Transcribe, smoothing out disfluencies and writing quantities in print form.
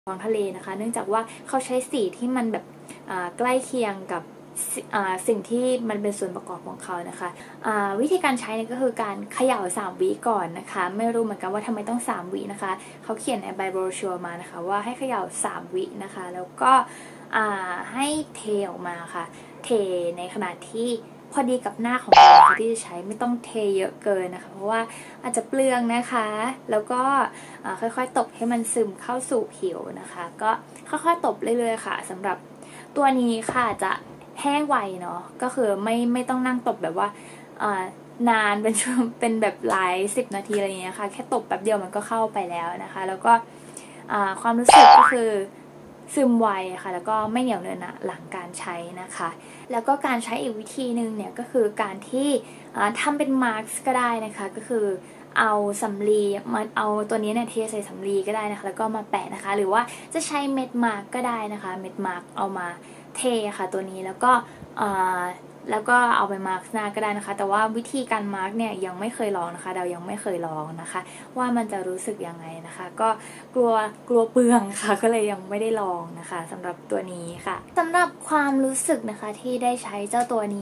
ท้องทะเลนะคะเนื่องจากว่าเขาใช้สีที่มันแบบใกล้เคียงกับสิ่งที่มันเป็นส่วนประกอบของเขานะคะวิธีการใช้นี่ก็คือการเขย่า3 วิก่อนนะคะไม่รู้เหมือนกันว่าทำไมต้อง3 วินะคะเขาเขียนในใบโบรชัวร์มานะคะว่าให้เขย่า3 วินะคะแล้วก็ให้เทออกมาค่ะเทในขณะที่พอดีกับหน้าของเราค่ะที่จะใช้ไม่ต้องเทเยอะเกินนะคะเพราะว่าอาจจะเปลืองนะคะแล้วก็ค่อยๆตบให้มันซึมเข้าสู่ผิวนะคะก็ค่อยๆตบเรื่อยๆค่ะสำหรับตัวนี้ค่ะจะแห้งไวเนาะก็คือไม่ต้องนั่งตบแบบว่านานเป็นช่วงเป็นแบบหลาย10 นาทีอะไรอย่างเงี้ยค่ะแค่ตบแป๊บเดียวมันก็เข้าไปแล้วนะคะแล้วก็ความรู้สึกก็คือซึมไวค่ะแล้วก็ไม่เหนียวเนอะหนะหลังการใช้นะคะแล้วก็การใช้อีกวิธีหนึ่งเนี่ยก็คือการที่ทำเป็นมาร์กก็ได้นะคะก็คือเอาสำลีมาเอาตัวนี้เนี่ยเทใส่สำลีก็ได้นะคะแล้วก็มาแปะนะคะหรือว่าจะใช้เม็ดมาร์กก็ได้นะคะเม็ดมาร์กเอามาเทค่ะตัวนี้แล้วก็เอาไปมาร์กหน้าก็ได้นะคะแต่ว่าวิธีการมาร์กเนี่ยยังไม่เคยลองนะคะเรายังไม่เคยลองนะคะว่ามันจะรู้สึกยังไงนะคะก็กลัวเปลืองค่ะก็เลยยังไม่ได้ลองนะคะสำหรับตัวนี้ค่ะสำหรับความรู้สึกนะคะที่ได้ใช้เจ้าตัวนี้